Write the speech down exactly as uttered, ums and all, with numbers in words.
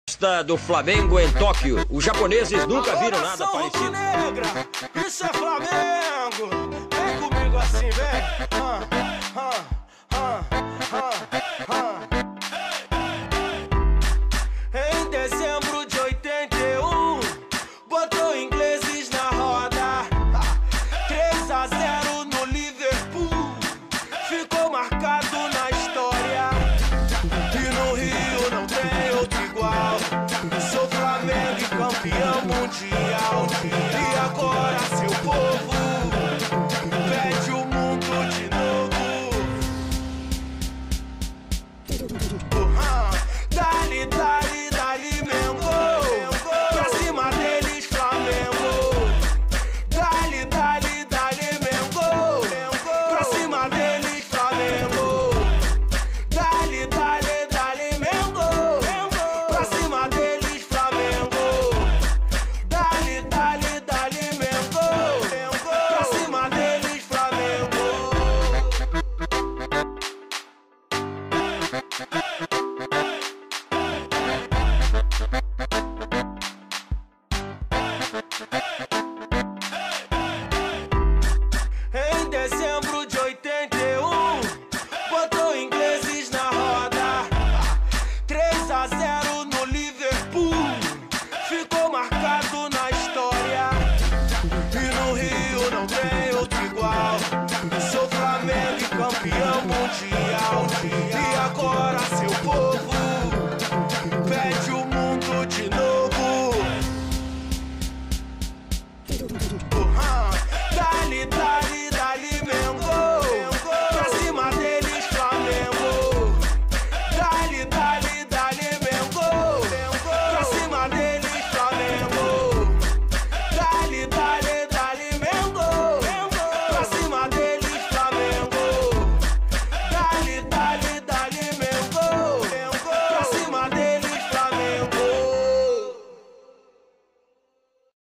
Festa do Flamengo em Tóquio. Os japoneses nunca viram nada parecido. Negra, isso é Flamengo. Vem comigo assim, vem. Ah, ah, ah, ah, ah.